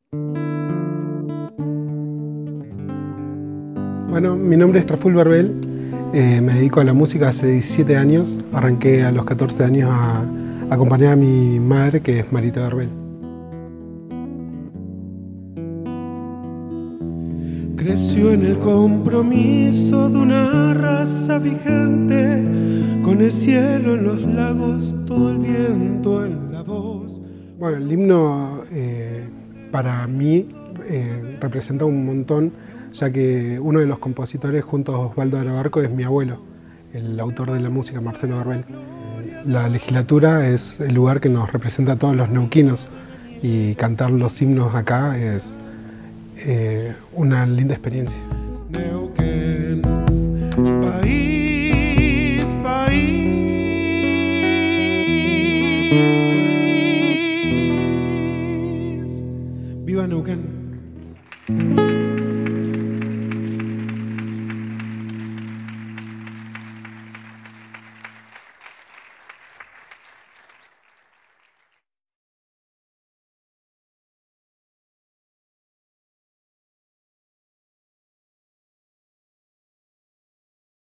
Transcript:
Bueno, mi nombre es Traful Barbel, me dedico a la música hace 17 años. Arranqué a los 14 años a acompañar a mi madre, que es Marita Barbel. Creció en el compromiso de una raza vigente, con el cielo en los lagos, todo el viento en la voz. Bueno, el himno para mí representa un montón, ya que uno de los compositores junto a Osvaldo Arabarco es mi abuelo, el autor de la música, Marcelo Barbel. La legislatura es el lugar que nos representa a todos los neuquinos y cantar los himnos acá es una linda experiencia. Neuquén, país, país. ¡Viva Neuquén!